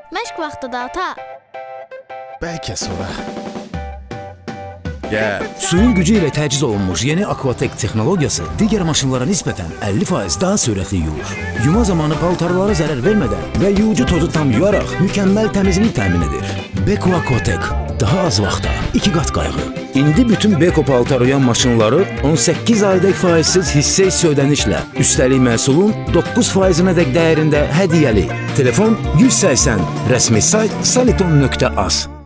Məşq vaxtıdır ata. Bəlkə sonra. Suyun gücü ilə təchiz olunmuş yeni Aquatek texnologiyası digər maşınlara nisbətən 50% daha sürətli yuyur. Yuma zamanı paltarlara zərər vermədən və yuyucu tozu tam yuyaraq mükəmməl təmizlik təmin edir. Beko Aquatek. Daha az vaxtda 2 qat qayğı. İndi bütün Beko paltar yuyan maşınları 18 aydək faizsiz hissə ödənişlə, üstəlik məhsulun 9%-nədək dəyərində hədiyyəli. Telefon 180, rəsmi sayt saliton.az.